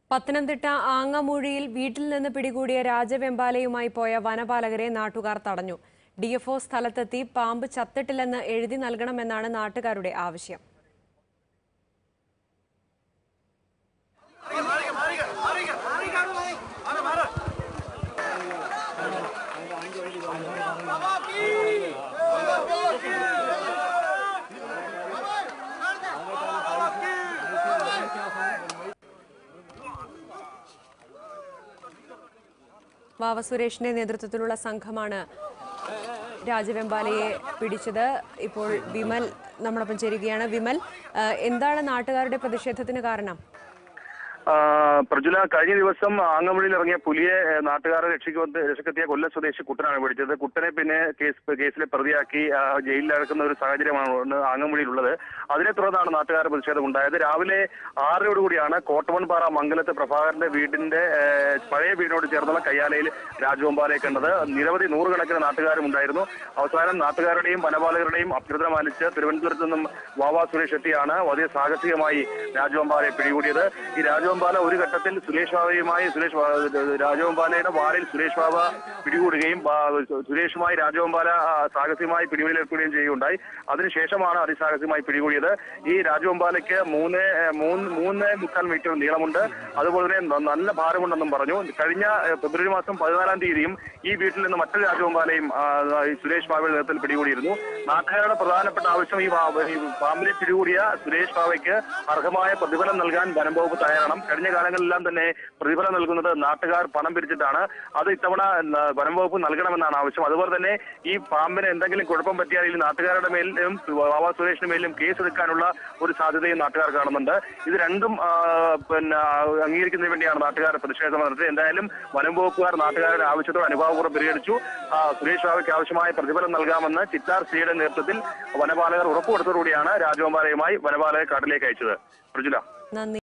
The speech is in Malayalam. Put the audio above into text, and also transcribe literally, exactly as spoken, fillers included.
പത്തനംതിട്ട ആങ്ങമൂഴിയിൽ വീട്ടിൽ നിന്ന് പിടികൂടിയ രാജവെമ്പാലയുമായി പോയ വനപാലകരെ നാട്ടുകാർ തടഞ്ഞു. ഡിഎഫ്ഒ സ്ഥലത്തെത്തി പാമ്പ് ചത്തിട്ടില്ലെന്ന് എഴുതി നൽകണമെന്നാണ് നാട്ടുകാരുടെ ആവശ്യം. വാവ സുരേഷിന്റെ നേതൃത്വത്തിലുള്ള സംഘമാണ് രാജവെമ്പാലയെ പിടിച്ചത്. ഇപ്പോൾ വിമൽ നമ്മളൊപ്പം ചേരുകയാണ്. വിമൽ, എന്താണ് നാട്ടുകാരുടെ പ്രതിഷേധത്തിന് കാരണം? പ്രജുല, കഴിഞ്ഞ ദിവസം ആങ്ങമൂഴിയിൽ ഇറങ്ങിയ പുലിയെ നാട്ടുകാരെ രക്ഷിക്കുന്ന രക്ഷക്കെത്തിയ കൊല്ലം സ്വദേശി കുട്ടനാണ് പിടിച്ചത്. കുട്ടനെ പിന്നെ കേസ് കേസിലെ പ്രതിയാക്കി ജയിലിൽ അടക്കുന്ന ഒരു സാഹചര്യമാണ് ആങ്ങമൂഴിയിലുള്ളത്. അതിനെ തുടർന്നാണ് നാട്ടുകാരുടെ പ്രതിഷേധം ഉണ്ടായത്. രാവിലെ ആറരയോടുകൂടിയാണ് കോട്ടവൻപാറ മംഗലത്ത് പ്രഭാകരന്റെ വീടിന്റെ പഴയ വീടിനോട് ചേർന്നുള്ള കയ്യാലയിൽ രാജവെമ്പാലയെ കണ്ടത്. നിരവധി നൂറുകണക്കിന് നാട്ടുകാരും ഉണ്ടായിരുന്നു. അവസാനം നാട്ടുകാരുടെയും വനപാലകരുടെയും അഭ്യർത്ഥന മാനിച്ച് തിരുവനന്തപുരത്ത് നിന്നും വാവാ സുരേഷ് എത്തിയാണ് വലിയ സാഹസികമായി രാജവെമ്പാലയെ പിടികൂടിയത്. ഈ രാജവെമ്പാല ഒരു ഘട്ടത്തിൽ സുരേഷ് ബാബയുമായി സുരേഷ് രാജവെമ്പാലയുടെ വാലിൽ സുരേഷ് ബാബ പിടികൂടുകയും സുരേഷുമായി രാജവെമ്പാല സാഹസികമായി പിടികൂടിയേൽക്കുകയും ചെയ്യുകയുണ്ടായി. അതിനുശേഷമാണ് അതിസാഹസികമായി പിടികൂടിയത്. ഈ രാജവെമ്പാലയ്ക്ക് മൂന്ന് മൂന്ന് മൂന്ന് മുക്കാൽ മീറ്റർ നീളമുണ്ട്. അതുപോലെ തന്നെ നല്ല ഭാരമുണ്ടെന്നും പറഞ്ഞു. കഴിഞ്ഞ ഫെബ്രുവരി മാസം പതിനാലാം തീയതിയും ഈ വീട്ടിൽ നിന്ന് മറ്റൊരു രാജവെമ്പാലയും സുരേഷ് ബാബയുടെ നേതൃത്വത്തിൽ പിടികൂടിയിരുന്നു. നാട്ടുകാരുടെ പ്രധാനപ്പെട്ട ആവശ്യം ഈ പാമ്പിനെ പിടികൂടിയ സുരേഷ് ബാബയ്ക്ക് അർഹമായ പ്രതിഫലം നൽകാൻ വനംവകുപ്പ് തയ്യാറാണ്. കഴിഞ്ഞ കാലങ്ങളിലെല്ലാം തന്നെ പ്രതിഫലം നൽകുന്നത് നാട്ടുകാർ പണം പിരിച്ചിട്ടാണ്. അത് ഇത്തവണ വനംവകുപ്പ് നൽകണമെന്നാണ് ആവശ്യം. അതുപോലെ തന്നെ ഈ പാമ്പിന് എന്തെങ്കിലും കുഴപ്പം പറ്റിയാൽ ഈ നാട്ടുകാരുടെ മേലും വാവാ സുരേഷിന് മേലും കേസെടുക്കാനുള്ള ഒരു സാധ്യതയും നാട്ടുകാർ കാണുന്നുണ്ട്. ഇത് രണ്ടും പിന്നെ അംഗീകരിക്കുന്നതിന് വേണ്ടിയാണ് നാട്ടുകാരുടെ പ്രതിഷേധം നടത്തിയത്. എന്തായാലും വനംവകുപ്പുകാർ നാട്ടുകാരുടെ ആവശ്യത്തോട് അനുഭാവപൂർവ്വം പരിഗണിച്ചു. സുരേഷ് ബാബയ്ക്ക് ആവശ്യമായ പ്രതിഫലം നൽകാമെന്ന് ചിറ്റാർ സിയുടെ നേതൃത്വത്തിൽ വനപാലകർ ഉറപ്പുകൊടുത്തതോടുകൂടിയാണ് രാജവെമ്പാലയുമായി വനപാലകരെ കാട്ടിലേക്ക് അയച്ചത്. പ്രജുല.